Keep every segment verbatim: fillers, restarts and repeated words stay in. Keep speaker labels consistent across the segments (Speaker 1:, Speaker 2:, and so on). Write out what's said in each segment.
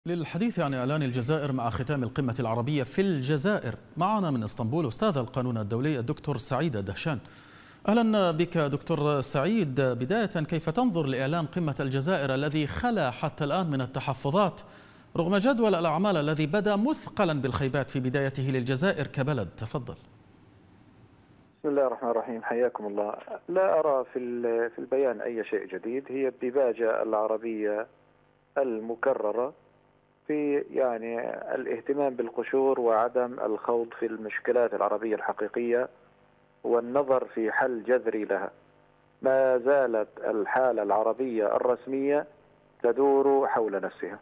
Speaker 1: للحديث عن إعلان الجزائر مع ختام القمة العربية في الجزائر، معنا من اسطنبول أستاذ القانون الدولي الدكتور سعيد الدهشان. أهلا بك دكتور سعيد. بداية، كيف تنظر لإعلان قمة الجزائر الذي خلا حتى الآن من التحفظات رغم جدول الأعمال الذي بدا مثقلا بالخيبات في بدايته للجزائر كبلد؟ تفضل.
Speaker 2: بسم الله الرحمن الرحيم، حياكم الله. لا أرى في في البيان أي شيء جديد، هي الديباجة العربية المكررة في يعني الاهتمام بالقشور وعدم الخوض في المشكلات العربية الحقيقية والنظر في حل جذري لها. ما زالت الحالة العربية الرسمية تدور حول نفسها.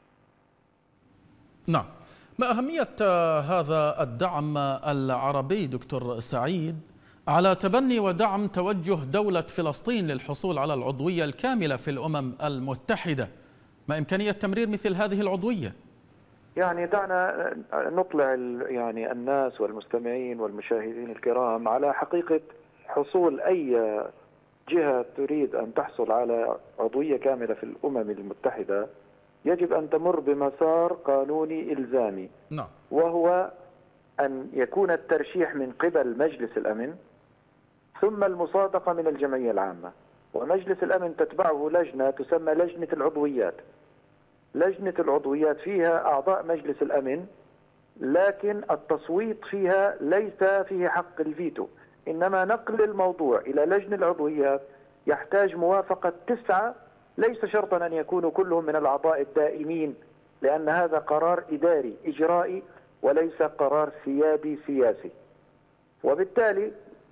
Speaker 1: نعم، ما أهمية هذا الدعم العربي دكتور سعيد على تبني ودعم توجه دولة فلسطين للحصول على العضوية الكاملة في الأمم المتحدة؟ ما إمكانية تمرير مثل هذه العضوية؟
Speaker 2: يعني دعنا نطلع يعني الناس والمستمعين والمشاهدين الكرام على حقيقة حصول أي جهة تريد أن تحصل على عضوية كاملة في الأمم المتحدة يجب أن تمر بمسار قانوني إلزامي.
Speaker 1: نعم.
Speaker 2: وهو أن يكون الترشيح من قبل مجلس الأمن ثم المصادقة من الجمعية العامة، ومجلس الأمن تتبعه لجنة تسمى لجنة العضويات. لجنة العضويات فيها أعضاء مجلس الأمن، لكن التصويت فيها ليس فيه حق الفيتو، إنما نقل الموضوع إلى لجنة العضويات يحتاج موافقة تسعة، ليس شرطا أن يكونوا كلهم من الأعضاء الدائمين، لأن هذا قرار إداري إجرائي وليس قرار سيادي سياسي. وبالتالي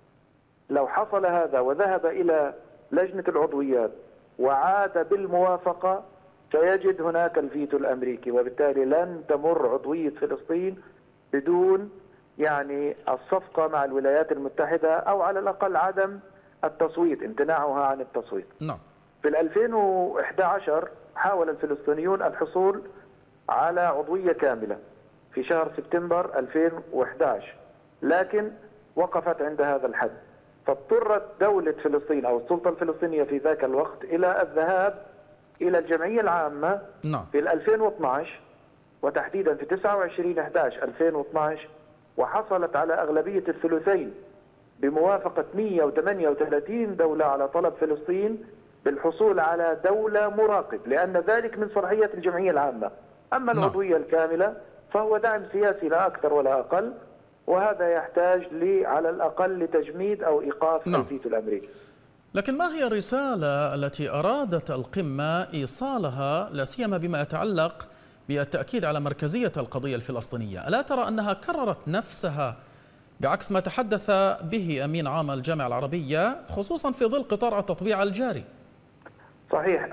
Speaker 2: لو حصل هذا وذهب إلى لجنة العضويات وعاد بالموافقة سيجد هناك الفيتو الأمريكي، وبالتالي لن تمر عضوية فلسطين بدون يعني الصفقة مع الولايات المتحدة، أو على الأقل عدم التصويت، امتناعها عن التصويت.
Speaker 1: نعم.
Speaker 2: في ألفين وإحدى عشر حاول الفلسطينيون الحصول على عضوية كاملة في شهر سبتمبر ألفين وإحدى عشر، لكن وقفت عند هذا الحد، فاضطرت دولة فلسطين أو السلطة الفلسطينية في ذاك الوقت إلى الذهاب إلى الجمعية العامة
Speaker 1: نعم.
Speaker 2: في ألفين واثني عشر، وتحديدا في تسعة وعشرين أحد عشر ألفين واثني عشر، وحصلت على أغلبية الثلثين بموافقة مئة وثمانية وثلاثين دولة على طلب فلسطين بالحصول على دولة مراقب، لأن ذلك من صلاحية الجمعية العامة. أما العضوية الكاملة فهو دعم سياسي لا أكثر ولا أقل، وهذا يحتاج لي على الأقل لتجميد أو إيقاف الفيتو الأمريكي.
Speaker 1: لكن ما هي الرسالة التي أرادت القمة إيصالها، لا سيما بما يتعلق بالتأكيد على مركزية القضية الفلسطينية؟ ألا ترى أنها كررت نفسها بعكس ما تحدث به أمين عام الجامعة العربية، خصوصا في ظل قطار التطبيع الجاري؟
Speaker 2: صحيح،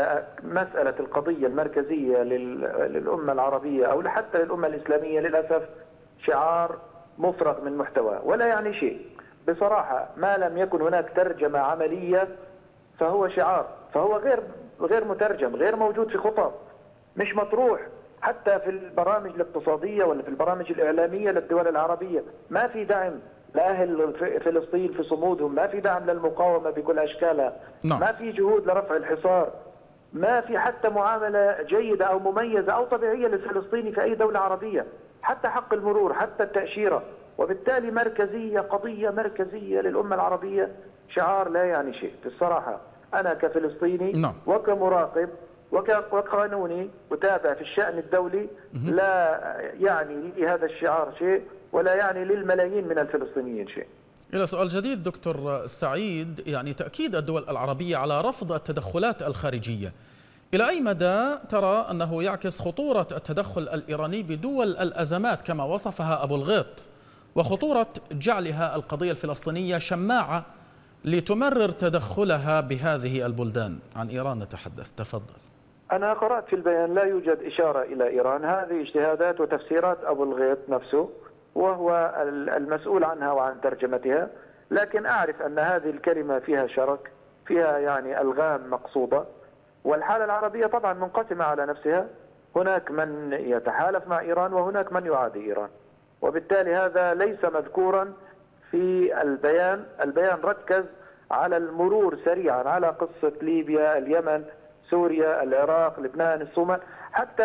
Speaker 2: مسألة القضية المركزية للأمة العربية أو حتى للأمة الإسلامية للأسف شعار مفرغ من محتوى ولا يعني شيء. بصراحة ما لم يكن هناك ترجمة عملية فهو شعار، فهو غير غير مترجم، غير موجود في خطب، مش مطروح حتى في البرامج الاقتصادية ولا في البرامج الإعلامية للدول العربية. ما في دعم لأهل فلسطين في صمودهم، ما في دعم للمقاومة بكل أشكالها،
Speaker 1: نعم.
Speaker 2: ما في جهود لرفع الحصار، ما في حتى معاملة جيدة أو مميزة أو طبيعية للفلسطيني في أي دولة عربية، حتى حق المرور، حتى التأشيرة. وبالتالي مركزية، قضية مركزية للأمة العربية، شعار لا يعني شيء. في الصراحة أنا كفلسطيني
Speaker 1: نعم.
Speaker 2: وكمراقب وكقانوني أتابع في الشأن الدولي لا يعني لي هذا الشعار شيء ولا يعني للملايين من الفلسطينيين شيء.
Speaker 1: إلى سؤال جديد دكتور سعيد، يعني تأكيد الدول العربية على رفض التدخلات الخارجية، إلى أي مدى ترى أنه يعكس خطورة التدخل الإيراني بدول الأزمات كما وصفها أبو الغيط، وخطورة جعلها القضية الفلسطينية شماعة لتمرر تدخلها بهذه البلدان؟ عن إيران نتحدث، تفضل.
Speaker 2: أنا قرأت في البيان لا يوجد إشارة إلى إيران، هذه اجتهادات وتفسيرات أبو الغيط نفسه وهو المسؤول عنها وعن ترجمتها، لكن أعرف أن هذه الكلمة فيها شرك، فيها يعني ألغام مقصودة، والحالة العربية طبعا منقسمة على نفسها، هناك من يتحالف مع إيران وهناك من يعادي إيران، وبالتالي هذا ليس مذكورا في البيان. البيان ركز على المرور سريعا على قصة ليبيا، اليمن، سوريا، العراق، لبنان، الصومال، حتى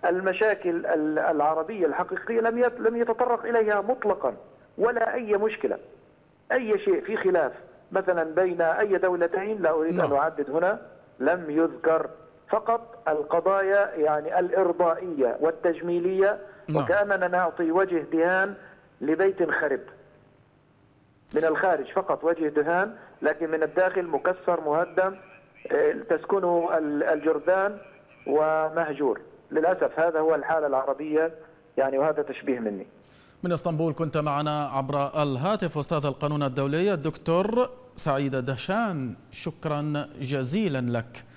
Speaker 2: المشاكل العربية الحقيقية لم لم يتطرق إليها مطلقا، ولا أي مشكلة، أي شيء في خلاف مثلا بين أي دولتين، لا أريد
Speaker 1: نعم.
Speaker 2: أن أعدد هنا، لم يذكر، فقط القضايا يعني الإرضائية والتجميلية،
Speaker 1: نعم.
Speaker 2: وكأننا نعطي وجه دهان لبيت خرب من الخارج، فقط وجه دهان، لكن من الداخل مكسر مهدم تسكنه الجرذان ومهجور. للأسف هذا هو الحالة العربية يعني، وهذا تشبيه مني.
Speaker 1: من اسطنبول كنت معنا عبر الهاتف أستاذ القانون الدولي الدكتور سعيد دهشان، شكرا جزيلا لك.